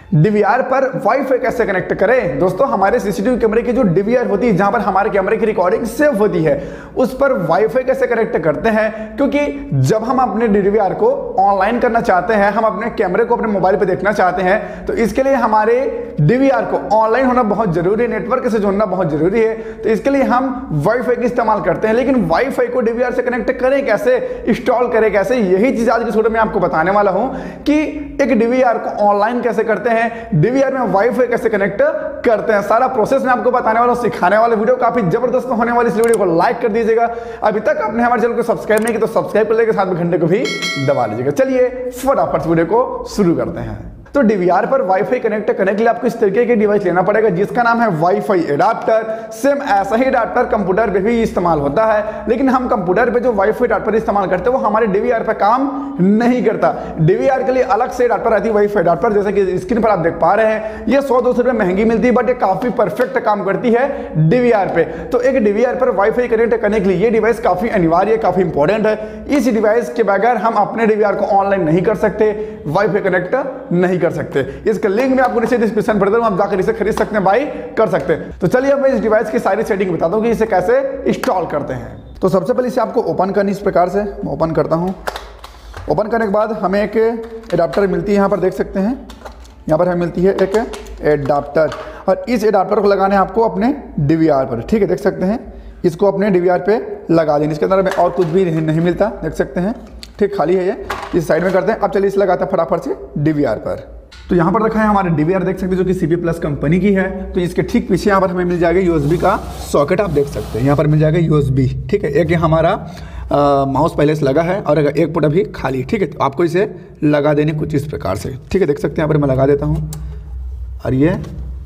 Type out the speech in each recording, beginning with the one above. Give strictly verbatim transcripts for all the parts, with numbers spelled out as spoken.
DVR पर wifi कैसे connect करें। दोस्तों हमारे सीसीटीवी कैमरे की जो डीवीआर होती है, जहां पर हमारे कैमरे की रिकॉर्डिंग सेव होती है, उस पर वाईफाई कैसे कनेक्ट करते हैं। क्योंकि जब हम अपने डीवीआर को ऑनलाइन करना चाहते हैं, हम अपने कैमरे को अपने मोबाइल पे देखना चाहते हैं, तो इसके लिए हमारे डीवीआर को ऑनलाइन होना बहुत जरूरी है, नेटवर्क से जुड़ना बहुत जरूरी है। तो इसके लिए हम वाईफाई का इस्तेमाल करते हैं। लेकिन वाईफाई को डीवीआर से कनेक्ट करें कैसे, इंस्टॉल करें कैसे, यही चीज आज की वीडियो में आपको बताने वाला हूं कि एक डीवीआर को ऑनलाइन कैसे करते हैं, डीवीआर में वाईफाई कैसे कनेक्ट करते हैं। सारा प्रोसेस मैं आपको बताने वाला हूं, सिखाने वाला वीडियो काफी जबरदस्त होने वाली। इस वीडियो को लाइक कर दीजिएगा। अभी तक आपने हमारे चैनल को सब्सक्राइब नहीं किया तो सब्सक्राइब कर लीजिएगा, साथ में घंटे को भी दबा लीजिएगा। चलिए फटाफट वीडियो को शुरू करते हैं। तो डीवीआर पर वाईफाई कनेक्ट करने के लिए आपको इस तरीके की डिवाइस लेना पड़ेगा, जिसका नाम है वाईफाई एडाप्टर। सेम ऐसा ही एडाप्टर कंप्यूटर पे भी इस्तेमाल होता है, लेकिन हम कंप्यूटर पे जो वाईफाई एडाप्टर इस्तेमाल करते हैं वो हमारे डीवीआर पे काम नहीं करता। डीवीआर के लिए अलग से एडाप्टर आती है, वाईफाई एडाप्टर, जैसे कि स्क्रीन पर आप देख पा रहे हैं। ये सौ दो सौ रुपए महंगी मिलती है, बट ये काफी परफेक्ट काम करती है डीवीआर पे। तो एक डीवीआर पर वाईफाई कनेक्ट करने के लिए ये डिवाइस काफी अनिवार्य, काफी इंपॉर्टेंट है। इस डिवाइस के बगैर हम अपने डीवीआर को ऑनलाइन नहीं कर सकते, वाईफाई कनेक्ट नहीं कर सकते। इसका लिंक मैं आपको नीचे डिस्क्रिप्शन पर दे दूंगा, आप जाकर इसे खरीद सकते हैं, बाय कर सकते हैं। तो चलिए अब मैं इस डिवाइस की सारी सेटिंग बताता हूं कि इसे कैसे इंस्टॉल करते हैं। तो सबसे पहले इसे आपको ओपन करनी इस प्रकार से। मैं ओपन करता हूं। ओपन करने के बाद हमें एक एडाप्टर मिलती है, यहाँ पर देख सकते हैं, यहाँ पर हमें मिलती है एक एडाप्टर, और इस एडाप्टर को लगाना है आपको अपने डीवीआर पर। ठीक है, देख सकते हैं, इसको अपने डीवीआर पे लगा देंगे। इसके अंदर में और कुछ भी नहीं, नहीं मिलता, देख सकते हैं। ठीक, खाली है ये, इस साइड में करते हैं। अब चलिए इसे लगाते हैं फटाफट से डीवीआर पर। तो यहाँ पर रखा है हमारे डीवीआर, देख सकते हैं, जो कि सीपी प्लस कंपनी की है। तो इसके ठीक पीछे यहाँ पर हमें मिल जाएगा यूएसबी का सॉकेट, आप देख सकते हैं, यहाँ पर मिल जाएगा यूएसबी। ठीक है, एक हमारा माउस पहले से लगा है और एक पुट अभी खाली। ठीक है, तो आपको इसे लगा देने कुछ इस प्रकार से। ठीक है, देख सकते हैं, यहाँ पर मैं लगा देता हूँ और ये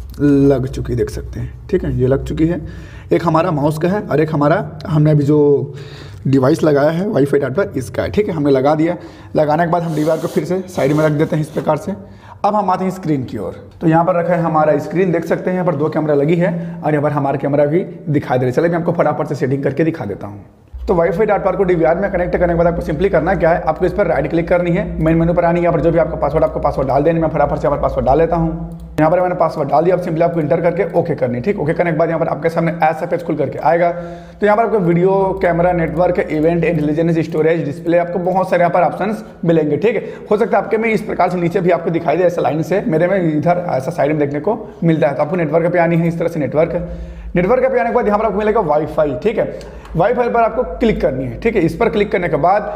लग चुकी, देख सकते हैं। ठीक है, ये लग चुकी है। एक हमारा माउस का है और एक हमारा हमने अभी जो डिवाइस लगाया है वाईफाई एडाप्टर इसका है। ठीक है, हमने लगा दिया। लगाने के बाद हम डीवीआर को फिर से साइड में रख देते हैं इस प्रकार से। अब हम आते हैं स्क्रीन की ओर। तो यहाँ पर रखा है हमारा स्क्रीन, देख सकते हैं, यहाँ पर दो कैमरा लगी है और यहाँ पर हमारा कैमरा भी दिखाई दे रहा है। चलिए मैं आपको फटाफट से सेटिंग करके दिखा देता हूँ। तो वाईफाई एडाप्टर को डीवीआर में कनेक्ट करने के बाद आपको सिंपली करना क्या है, आपको इस पर राइट क्लिक करनी है, मेन मेनू पर आनी है, यहाँ पर जो भी आपका पासवर्ड आपको पासवर्ड डाल देने। मैं फटाफट से यहाँ पर पासवर्ड डाल लेता हूँ। यहाँ पर मैंने पासवर्ड डाल दिया। अब सिंपली आपको इंटर करके ओके करनी। ठीक, ओके करने के बाद यहाँ पर आपके सामने ऐसा पेज खुल करके आएगा। तो यहाँ पर आपको video, camera, network, event, intelligence, storage, display, आपको बहुत सारे यहाँ पर ऑप्शंस मिलेंगे। ठीक है, हो सकता है आपके में इस प्रकार से नीचे भी आपको दिखाई दे ऐसा लाइन से, मेरे में इधर ऐसा साइड में देखने को मिलता है। तो आपको नेटवर्क पे आनी है, इस तरह से नेटवर्क नेटवर्क पे आने के बाद यहाँ पर आपको मिलेगा वाईफाई। ठीक है, वाईफाई पर आपको क्लिक करनी है। ठीक है, इस पर क्लिक करने के बाद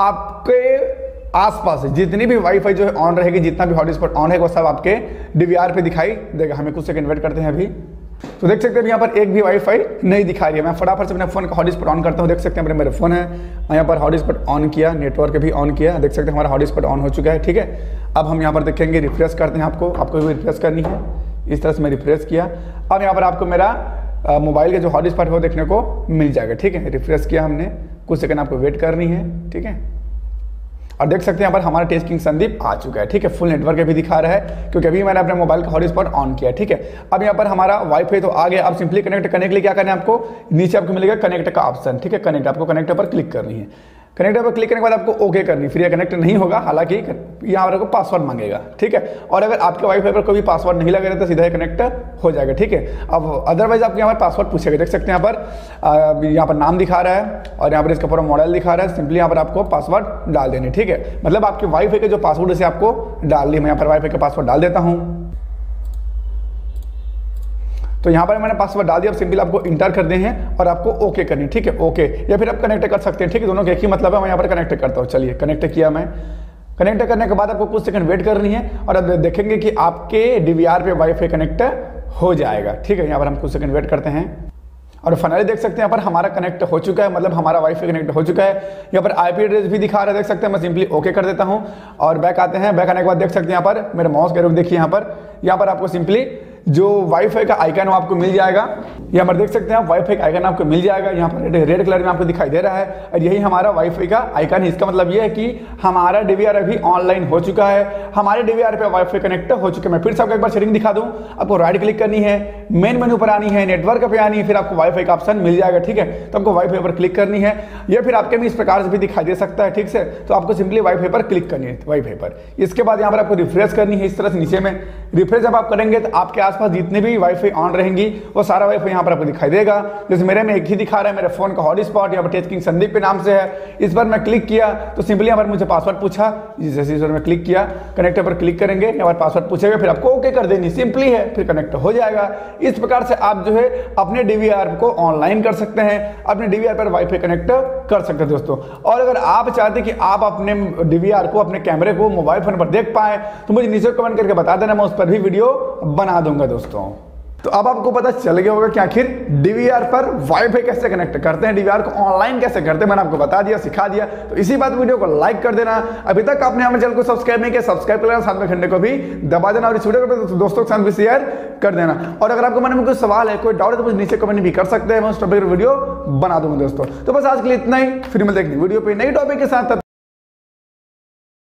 आपके आसपास जितनी भी वाईफाई जो है ऑन रहेगी, जितना भी हॉटस्पॉट ऑन है वो सब आपके डीवीआर पे दिखाई देगा। हमें कुछ सेकंड वेट करते हैं अभी। तो देख सकते हैं यहाँ पर एक भी वाईफाई नहीं दिखा रही है। मैं फटाफट से अपने फोन का हॉटस्पॉट ऑन करता हूँ। देख सकते हैं मेरे फोन है, यहाँ पर हॉटस्पॉट ऑन किया, नेटवर्क भी ऑन किया, देख सकते हैं हमारा हॉटस्पॉट ऑन हो चुका है। ठीक है, अब हम यहाँ पर देखेंगे, रिफ्रेश करते हैं। आपको आपको भी रिफ्रेश करनी है, इस तरह से मैं रिफ्रेश किया। अब यहाँ पर आपको मेरा मोबाइल के जो हॉटस्पॉट है वो देखने को मिल जाएगा। ठीक है, रिफ्रेश किया हमने, कुछ सेकंड आपको वेट करनी है। ठीक है, और देख सकते हैं यहाँ पर हमारा टेस्ट किंग संदीप आ चुका है। ठीक है, फुल नेटवर्क भी दिखा रहा है क्योंकि अभी मैंने अपने मोबाइल का हॉटस्पॉट ऑन किया। ठीक है, अब यहाँ पर हमारा वाईफाई तो आ गया। अब सिंपली कनेक्ट करने के लिए क्या करना है, आपको नीचे आपको मिलेगा कनेक्ट का ऑप्शन। ठीक है, कनेक्ट, आपको कनेक्ट पर क्लिक करनी है। कनेक्ट पर क्लिक करने के बाद आपको ओके करनी, फिर ये कनेक्ट नहीं होगा, हालांकि यहाँ पर आपको पासवर्ड मांगेगा। ठीक है, और अगर आपके वाईफाई पर कोई पासवर्ड नहीं लगे तो सीधा ही कनेक्ट हो जाएगा। ठीक है, अब अदरवाइज आपको यहाँ पर पासवर्ड पूछेगा। देख सकते हैं यहाँ पर यहाँ पर नाम दिखा रहा है और यहाँ पर इसका पूरा मॉडल दिखा रहा है। सिंपली यहाँ पर आपको पासवर्ड डाल देनी। ठीक है, मतलब आपके वाईफाई के जो पासवर्ड है आपको डाल दी। मैं यहाँ पर वाईफाई का पासवर्ड डाल देता हूँ। तो यहाँ पर मैंने पासवर्ड डाल दिया। अब सिंपल आपको इंटर कर दें हैं और आपको ओके करनी। ठीक है, ओके, या फिर आप कनेक्ट कर सकते हैं। ठीक है, दोनों के एक ही मतलब है। मैं यहाँ पर कनेक्ट करता हूँ। चलिए कनेक्ट किया मैं। कनेक्ट करने के बाद आपको कुछ सेकंड वेट करनी है और अब देखेंगे कि आपके डीवीआर पे वाईफाई कनेक्ट हो जाएगा। ठीक है, यहाँ पर हम कुछ सेकंड वेट करते हैं और फाइनली देख सकते हैं यहाँ पर हमारा कनेक्ट हो चुका है, मतलब हमारा वाईफाई कनेक्ट हो चुका है। यहाँ पर आईपी एड्रेस भी दिखा रहा है, देख सकते हैं। मैं सिंपली ओके कर देता हूँ और बैक आते हैं। बैक आने के बाद देख सकते हैं यहाँ पर मेरे माउस का रुख देखिए, यहाँ पर यहाँ पर आपको सिंपली जो वाईफाई का आइकन आपको मिल जाएगा। यहाँ पर देख सकते हैं आप, वाईफाई का आइकन आपको मिल जाएगा। यहाँ पर रेड कलर में आपको दिखाई दे रहा है और यही हमारा वाईफाई का आइकन है। इसका मतलब ये है कि हमारा डीवीआर अभी ऑनलाइन हो चुका है, हमारे डीवीआर पे वाईफाई कनेक्ट हो चुके हैं। मैं फिर से आपको एक बार सेटिंग दिखा दूं। आपको राइट क्लिक करनी है, मेन मेनू पर आनी है, नेटवर्क पे आनी है, फिर आपको वाईफाई का ऑप्शन मिल जाएगा। ठीक है, तो आपको वाईफाई पर क्लिक करनी है, या फिर आपके में इस प्रकार से भी दिखाई दे सकता है। ठीक से, तो आपको सिंपली वाईफाई पर क्लिक करनी है, वाईफाई पर। इसके बाद यहाँ पर आपको रिफ्रेश करनी है, इस तरह से नीचे में रिफ्रेश जब आप करेंगे तो आपके आसपास जितने भी वाईफाई ऑन रहेंगी वो सारा वाईफाई यहाँ पर आपको दिखाई देगा। जैसे मेरे में एक ही दिखा रहा है, मेरे फोन का हॉटस्पॉट यहाँ पर टेस्ट किंग संदीप के नाम से है। इस पर मैं क्लिक किया तो सिंपली यहाँ पर मुझे पासवर्ड पूछा, जैसे इस पर मैं क्लिक किया, कनेक्ट पर क्लिक करेंगे, यहाँ पर पासवर्ड पूछेगा, फिर आपको ओके कर देनी, सिंपली है, फिर कनेक्ट हो जाएगा। इस प्रकार से आप जो है अपने डीवीआर को ऑनलाइन कर सकते हैं, अपने डीवीआर पर वाईफाई कनेक्ट कर सकते हैं दोस्तों। और अगर आप चाहते हैं कि आप अपने डीवीआर को, अपने कैमरे को मोबाइल फोन पर देख पाए तो मुझे नीचे कमेंट करके बता देना, मैं उस पर भी वीडियो बना दूंगा दोस्तों। तो अब आपको पता चल गया होगा कि आखिर डीवीआर पर वाईफाई कैसे कनेक्ट करते हैं, डीवीआर को ऑनलाइन कैसे करते हैं। मैंने आपको बता दिया, सिखा दिया। तो इसी बात वीडियो को लाइक कर देना। अभी तक आपने हमारे चैनल को सब्सक्राइब नहीं किया, सब्सक्राइब कर लेना, साथ में घंटे को भी दबा देना और इस वीडियो को दोस्तों के साथ भी शेयर कर देना। और अगर आपको मन में कोई सवाल है, कोई डाउट है तो मुझे नीचे कमेंट भी कर सकते हैं, मैं उस टॉपिक पर वीडियो बना दूंगा दोस्तों। तो बस आज के लिए इतना ही, फिर मिलते हैं वीडियो पे नई टॉपिक के साथ।